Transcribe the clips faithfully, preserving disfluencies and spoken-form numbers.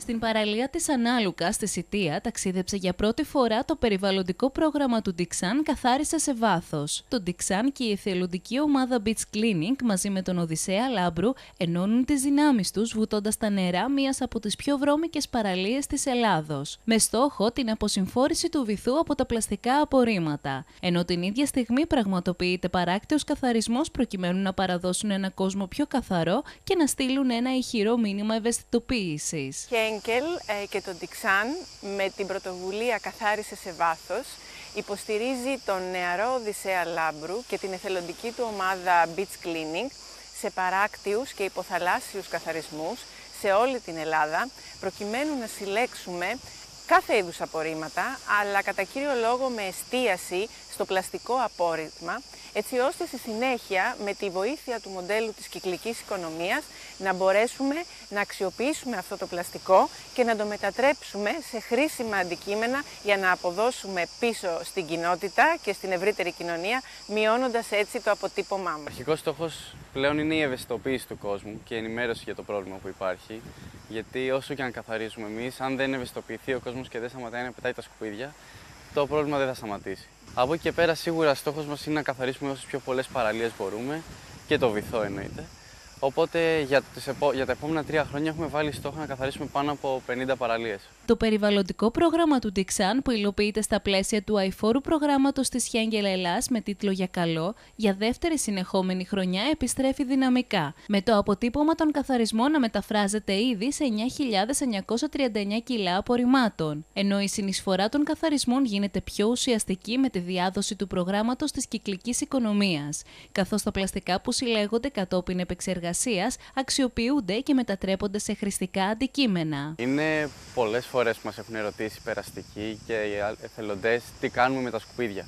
Στην παραλία της Ανάλουκα στη Σιτία ταξίδεψε για πρώτη φορά το περιβαλλοντικό πρόγραμμα του Dixan «Καθάρισε σε βάθος». Το Dixan και η εθελοντική ομάδα Beach Cleaning μαζί με τον Οδυσσέα Λάμπρου ενώνουν τις δυνάμεις τους βουτώντας τα νερά μιας από τις πιο βρώμικες παραλίες της Ελλάδος, με στόχο την αποσυμφόρηση του βυθού από τα πλαστικά απορρίμματα, ενώ την ίδια στιγμή πραγματοποιείται παράκτιος καθαρισμός προκειμένου να παραδώσουν ένα κόσμο πιο καθαρό και να στείλουν ένα ηχηρό μήνυμα ευαισθητοποίησης. Henkel και το Dixan με την πρωτοβουλία «Καθάρισε σε βάθος» υποστηρίζει τον νεαρό Οδυσσέα Λάμπρου και την εθελοντική του ομάδα Beach Cleaning σε παράκτιους και υποθαλάσσιους καθαρισμούς σε όλη την Ελλάδα, προκειμένου να συλλέξουμε κάθε είδους απορρίμματα, αλλά κατά κύριο λόγο με εστίαση στο πλαστικό απόρριμμα, έτσι ώστε στη συνέχεια με τη βοήθεια του μοντέλου της κυκλικής οικονομίας να μπορέσουμε να αξιοποιήσουμε αυτό το πλαστικό και να το μετατρέψουμε σε χρήσιμα αντικείμενα για να αποδώσουμε πίσω στην κοινότητα και στην ευρύτερη κοινωνία, μειώνοντας έτσι το αποτύπωμά μας. Ο αρχικός στόχος πλέον είναι η ευαισθητοποίηση του κόσμου και η ενημέρωση για το πρόβλημα που υπάρχει. Γιατί όσο και αν καθαρίζουμε εμείς, αν δεν ευαισθητοποιηθεί ο κόσμος και δεν σταματάει να πετάει τα σκουπίδια, το πρόβλημα δεν θα σταματήσει. Από εκεί και πέρα, σίγουρα στόχος μας είναι να καθαρίσουμε όσες πιο πολλές παραλίες μπορούμε και το βυθό εννοείται. Οπότε για, τις επο... για τα επόμενα τρία χρόνια έχουμε βάλει στόχο να καθαρίσουμε πάνω από πενήντα παραλίες. Το περιβαλλοντικό πρόγραμμα του Dixan, που υλοποιείται στα πλαίσια του αειφόρου προγράμματος της Henkel Ελλάς με τίτλο «Για καλό», για δεύτερη συνεχόμενη χρονιά επιστρέφει δυναμικά, με το αποτύπωμα των καθαρισμών να μεταφράζεται ήδη σε εννιά χιλιάδες εννιακόσια τριάντα εννιά κιλά απορριμμάτων, ενώ η συνεισφορά των καθαρισμών γίνεται πιο ουσιαστική με τη διάδοση του προγράμματος της κυκλικής οικονομίας, καθώς τα πλαστικά που συλλέγονται κατόπιν επεξεργασίας αξιοποιούνται και μετατρέπονται σε χρηστικά αντικείμενα. Είναι πολλές φορές που μας έχουν ερωτήσει οι περαστικοί και οι εθελοντές τι κάνουμε με τα σκουπίδια.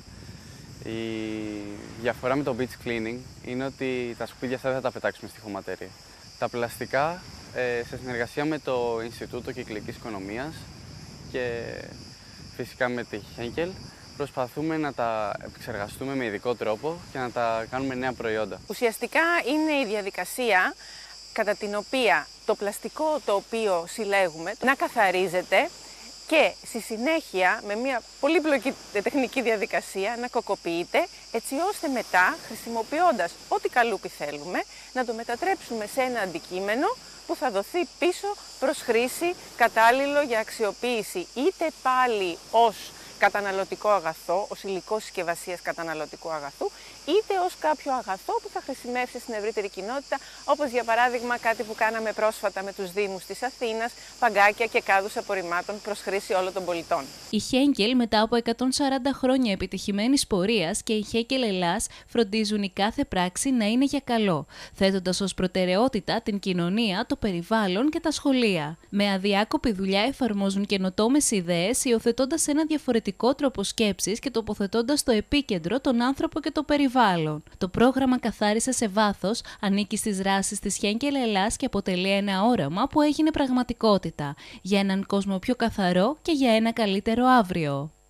Η διαφορά με το beach cleaning είναι ότι τα σκουπίδια αυτά δεν θα τα πετάξουμε στη χωματερία. Τα πλαστικά, σε συνεργασία με το Ινστιτούτο Κυκλικής Οικονομίας και φυσικά με τη Henkel, προσπαθούμε να τα επεξεργαστούμε με ειδικό τρόπο και να τα κάνουμε νέα προϊόντα. Ουσιαστικά είναι η διαδικασία κατά την οποία το πλαστικό το οποίο συλλέγουμε να καθαρίζεται και στη συνέχεια με μια πολύπλοκη τεχνική διαδικασία να κοκοποιείται, έτσι ώστε μετά, χρησιμοποιώντας ό,τι καλούπι θέλουμε, να το μετατρέψουμε σε ένα αντικείμενο που θα δοθεί πίσω προς χρήση κατάλληλο για αξιοποίηση, είτε πάλι ως καταναλωτικό αγαθό, ως υλικό συσκευασίας καταναλωτικού αγαθού, είτε ως κάποιο αγαθό που θα χρησιμεύσει στην ευρύτερη κοινότητα, όπως για παράδειγμα κάτι που κάναμε πρόσφατα με τους Δήμους της Αθήνας, παγκάκια και κάδους απορριμμάτων προς χρήση όλων των πολιτών. Η Henkel, μετά από εκατόν σαράντα χρόνια επιτυχημένης πορείας, και η Henkel Ελλάς φροντίζουν η κάθε πράξη να είναι για καλό, θέτοντας ως προτεραιότητα την κοινωνία, το περιβάλλον και τα σχολεία. Με αδιάκοπη δουλειά εφαρμόζουν καινοτόμες ιδέες, υιοθετώντας ένα διαφορετικό τρόπο σκέψης και τοποθετώντας στο επίκεντρο τον άνθρωπο και το περιβάλλον. Το πρόγραμμα «Καθάρισε σε βάθος» ανήκει στις δράσεις της Henkel Ελλάς και αποτελεί ένα όραμα που έγινε πραγματικότητα για έναν κόσμο πιο καθαρό και για ένα καλύτερο αύριο.